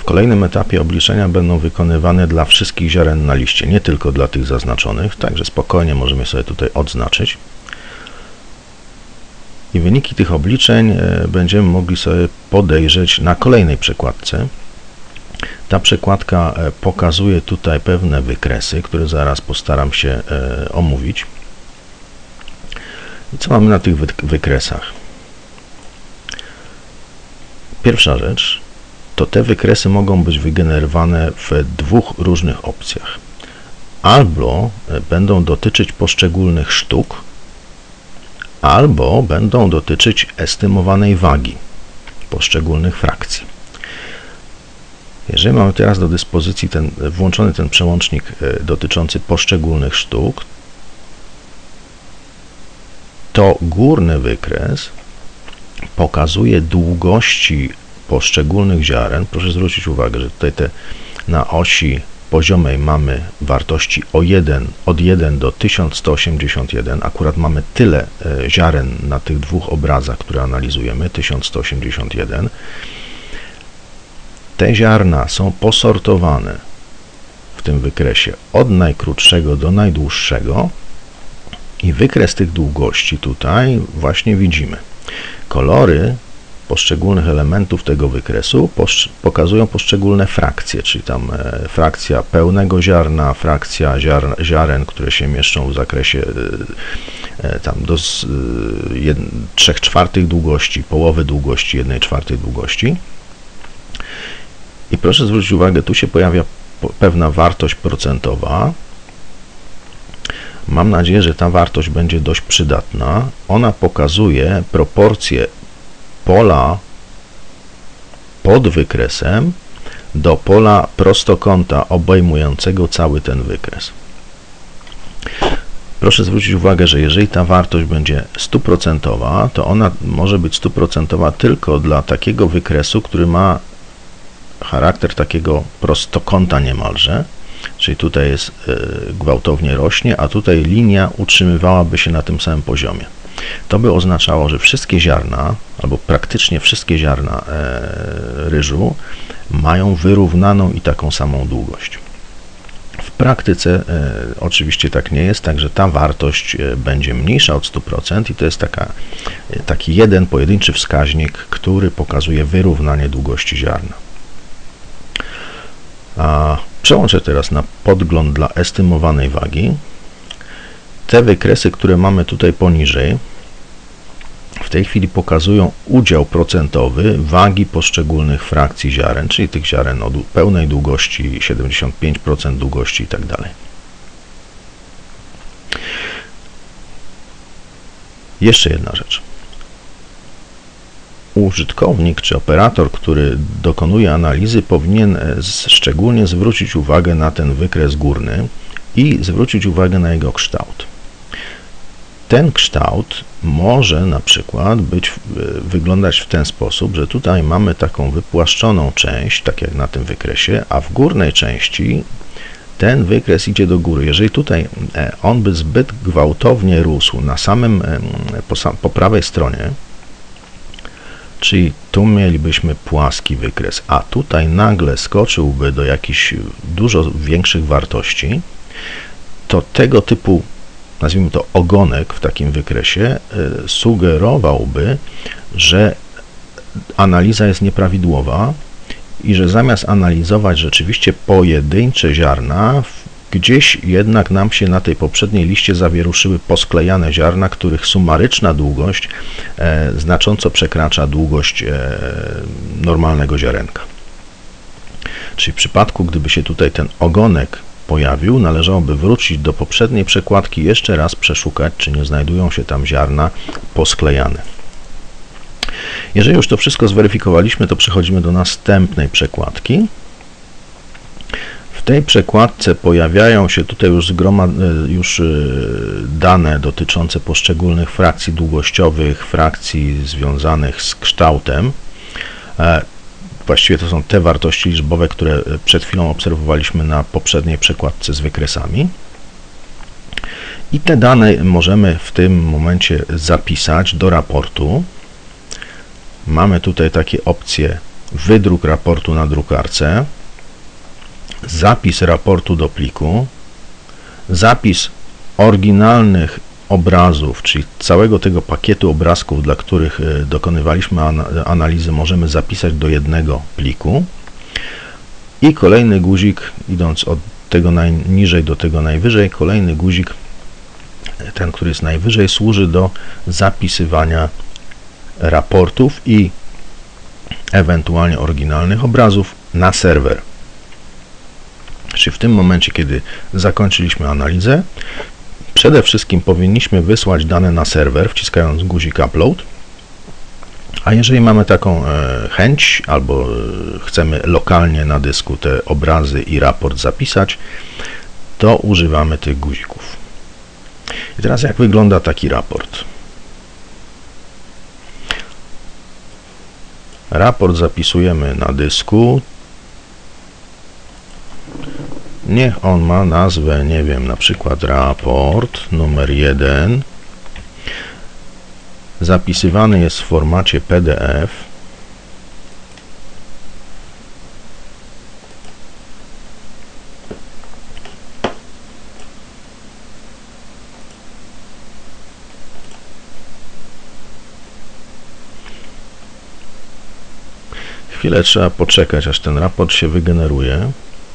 kolejnym etapie obliczenia będą wykonywane dla wszystkich ziaren na liście, nie tylko dla tych zaznaczonych, także spokojnie możemy sobie tutaj odznaczyć. I wyniki tych obliczeń będziemy mogli sobie podejrzeć na kolejnej przekładce. Ta przekładka pokazuje tutaj pewne wykresy, które zaraz postaram się omówić. I co mamy na tych wykresach? Pierwsza rzecz, to te wykresy mogą być wygenerowane w dwóch różnych opcjach. Albo będą dotyczyć poszczególnych sztuk, albo będą dotyczyć estymowanej wagi poszczególnych frakcji. Jeżeli mamy teraz do dyspozycji włączony ten przełącznik dotyczący poszczególnych sztuk, to górny wykres pokazuje długości poszczególnych ziaren. Proszę zwrócić uwagę, że tutaj na osi poziomej mamy wartości od 1 do 1181. Akurat mamy tyle ziaren na tych dwóch obrazach, które analizujemy, 1181. Te ziarna są posortowane w tym wykresie od najkrótszego do najdłuższego i wykres tych długości tutaj właśnie widzimy. Kolory poszczególnych elementów tego wykresu pokazują poszczególne frakcje, czyli tam frakcja pełnego ziarna, frakcja ziaren, które się mieszczą w zakresie tam do 3/4 długości, połowy długości, 1/4 długości. I proszę zwrócić uwagę, tu się pojawia pewna wartość procentowa. Mam nadzieję, że ta wartość będzie dość przydatna. Ona pokazuje proporcje pola pod wykresem do pola prostokąta obejmującego cały ten wykres. Proszę zwrócić uwagę, że jeżeli ta wartość będzie 100%, to ona może być 100% tylko dla takiego wykresu, który ma charakter takiego prostokąta niemalże, czyli tutaj jest gwałtownie rośnie, a tutaj linia utrzymywałaby się na tym samym poziomie. To by oznaczało, że wszystkie ziarna, albo praktycznie wszystkie ziarna ryżu mają wyrównaną i taką samą długość. W praktyce oczywiście tak nie jest, także ta wartość będzie mniejsza od 100% i to jest taki jeden pojedynczy wskaźnik, który pokazuje wyrównanie długości ziarna. Przełączę teraz na podgląd dla estymowanej wagi. Te wykresy, które mamy tutaj poniżej, w tej chwili pokazują udział procentowy wagi poszczególnych frakcji ziaren, czyli tych ziaren o pełnej długości, 75% długości i tak dalej. Jeszcze jedna rzecz. Użytkownik czy operator, który dokonuje analizy, powinien szczególnie zwrócić uwagę na ten wykres górny i zwrócić uwagę na jego kształt. Ten kształt może na przykład wyglądać w ten sposób, że tutaj mamy taką wypłaszczoną część, tak jak na tym wykresie, a w górnej części ten wykres idzie do góry. Jeżeli tutaj on by zbyt gwałtownie rósł po prawej stronie, czyli tu mielibyśmy płaski wykres, a tutaj nagle skoczyłby do jakichś dużo większych wartości, to tego typu, nazwijmy to, ogonek w takim wykresie sugerowałby, że analiza jest nieprawidłowa i że zamiast analizować rzeczywiście pojedyncze ziarna, gdzieś jednak nam się na tej poprzedniej liście zawieruszyły posklejane ziarna, których sumaryczna długość znacząco przekracza długość normalnego ziarenka. Czyli w przypadku, gdyby się tutaj ten ogonek pojawił, należałoby wrócić do poprzedniej przekładki, jeszcze raz przeszukać, czy nie znajdują się tam ziarna posklejane. Jeżeli już to wszystko zweryfikowaliśmy, to przechodzimy do następnej przekładki. W tej przekładce pojawiają się tutaj już dane dotyczące poszczególnych frakcji długościowych, frakcji związanych z kształtem. Właściwie to są te wartości liczbowe, które przed chwilą obserwowaliśmy na poprzedniej przekładce z wykresami. I te dane możemy w tym momencie zapisać do raportu. Mamy tutaj takie opcje wydruk raportu na drukarce, zapis raportu do pliku, zapis oryginalnych obrazów, czyli całego tego pakietu obrazków, dla których dokonywaliśmy analizy, możemy zapisać do jednego pliku i kolejny guzik, idąc od tego najniżej do tego najwyżej, kolejny guzik, ten, który jest najwyżej, służy do zapisywania raportów i ewentualnie oryginalnych obrazów na serwer. Czyli w tym momencie, kiedy zakończyliśmy analizę, przede wszystkim powinniśmy wysłać dane na serwer, wciskając guzik upload, a jeżeli mamy taką chęć, albo chcemy lokalnie na dysku te obrazy i raport zapisać, to używamy tych guzików. I teraz jak wygląda taki raport? Raport zapisujemy na dysku. Niech on ma nazwę, nie wiem, na przykład raport numer 1. Zapisywany jest w formacie PDF. Chwilę trzeba poczekać, aż ten raport się wygeneruje.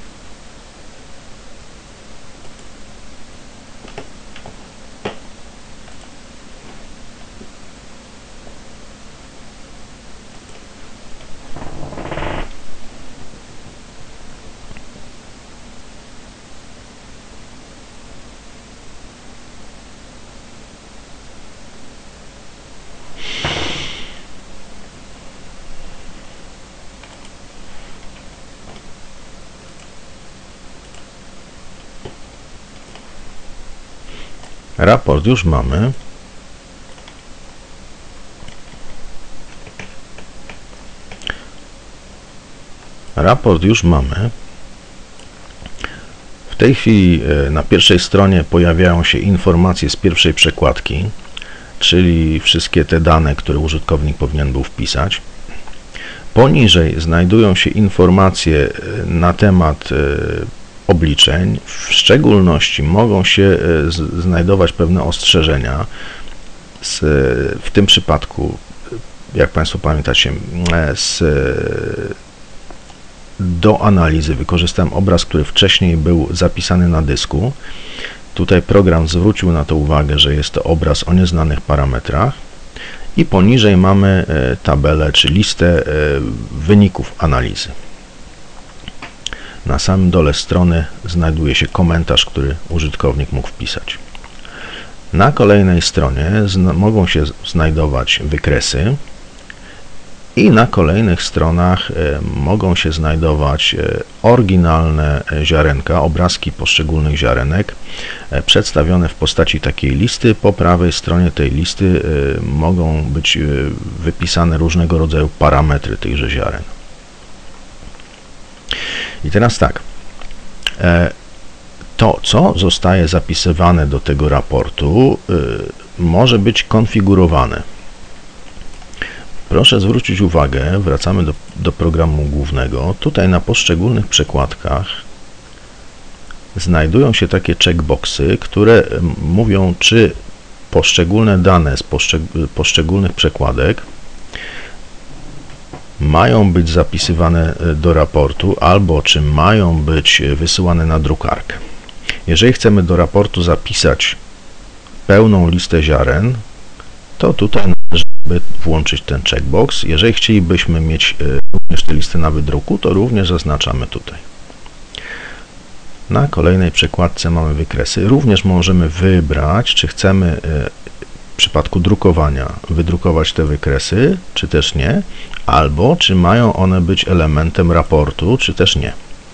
Raport już mamy. Raport już mamy. W tej chwili na pierwszej stronie pojawiają się informacje z pierwszej przekładki, czyli wszystkie te dane, które użytkownik powinien był wpisać. Poniżej znajdują się informacje na temat obliczeń. W szczególności mogą się znajdować pewne ostrzeżenia. W tym przypadku, jak Państwo pamiętacie, do analizy wykorzystałem obraz, który wcześniej był zapisany na dysku. Tutaj program zwrócił na to uwagę, że jest to obraz o nieznanych parametrach. I poniżej mamy tabelę, czy listę wyników analizy. Na samym dole strony znajduje się komentarz, który użytkownik mógł wpisać. Na kolejnej stronie mogą się znajdować wykresy i na kolejnych stronach mogą się znajdować oryginalne ziarenka, obrazki poszczególnych ziarenek przedstawione w postaci takiej listy. Po prawej stronie tej listy mogą być wypisane różnego rodzaju parametry tychże ziaren. I teraz tak, to, co zostaje zapisywane do tego raportu, może być konfigurowane. Proszę zwrócić uwagę, wracamy do programu głównego. Tutaj na poszczególnych przekładkach znajdują się takie checkboxy, które mówią, czy poszczególne dane z poszczególnych przekładek mają być zapisywane do raportu, albo czy mają być wysyłane na drukarkę. Jeżeli chcemy do raportu zapisać pełną listę ziaren, to tutaj należy włączyć ten checkbox. Jeżeli chcielibyśmy mieć również tę listę na wydruku, to również zaznaczamy tutaj. Na kolejnej przekładce mamy wykresy. Również możemy wybrać, czy chcemy w przypadku drukowania wydrukować te wykresy, czy też nie, albo czy mają one być elementem raportu, czy też nie.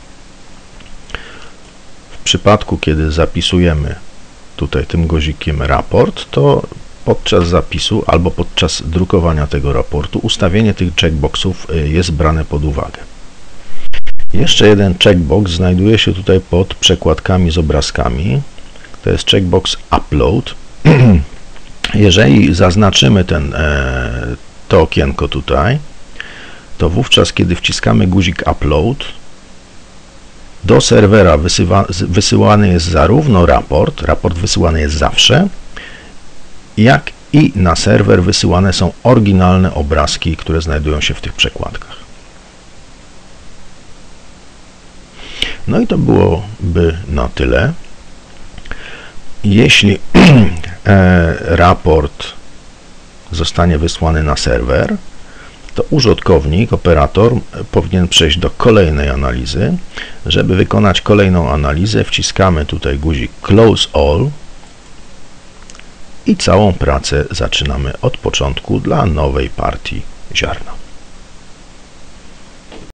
W przypadku, kiedy zapisujemy tutaj tym guzikiem raport, to podczas zapisu albo podczas drukowania tego raportu ustawienie tych checkboxów jest brane pod uwagę. Jeszcze jeden checkbox znajduje się tutaj pod przekładkami z obrazkami. To jest checkbox Upload. Jeżeli zaznaczymy to okienko tutaj, to wówczas, kiedy wciskamy guzik upload, do serwera wysyłany jest zarówno raport wysyłany jest zawsze, jak i na serwer wysyłane są oryginalne obrazki, które znajdują się w tych przekładkach. No i to byłoby na tyle. Jeśli raport zostanie wysłany na serwer, to użytkownik, operator powinien przejść do kolejnej analizy. Żeby wykonać kolejną analizę, wciskamy tutaj guzik Close All i całą pracę zaczynamy od początku dla nowej partii ziarna.